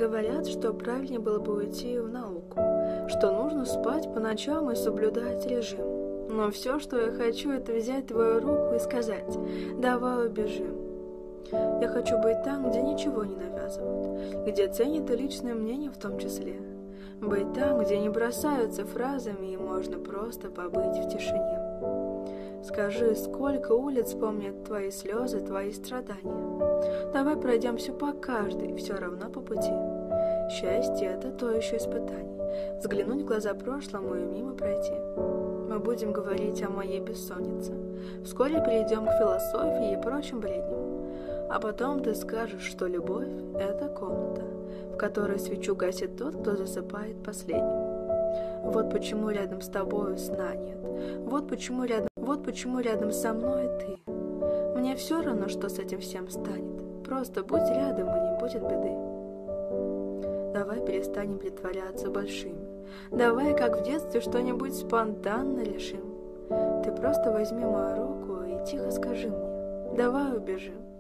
Говорят, что правильнее было бы уйти в науку, что нужно спать по ночам и соблюдать режим. Но все, что я хочу, это взять твою руку и сказать: давай убежим. Я хочу быть там, где ничего не навязывают, где ценят и личное мнение в том числе. Быть там, где не бросаются фразами и можно просто побыть в тишине. Скажи, сколько улиц помнят твои слезы, твои страдания. Давай пройдемся по каждой, все равно по пути. Счастье — это то еще испытание. Взглянуть в глаза прошлому и мимо пройти. Мы будем говорить о моей бессоннице. Вскоре перейдем к философии и прочим бредням. А потом ты скажешь, что любовь — это комната, в которой свечу гасит тот, кто засыпает последним. Вот почему рядом с тобою сна нет. Вот почему рядом со мной ты. Мне все равно, что с этим всем станет. Просто будь рядом, и не будет беды. Давай перестанем притворяться большими. Давай, как в детстве, что-нибудь спонтанно решим. Ты просто возьми мою руку и тихо скажи мне: давай убежим.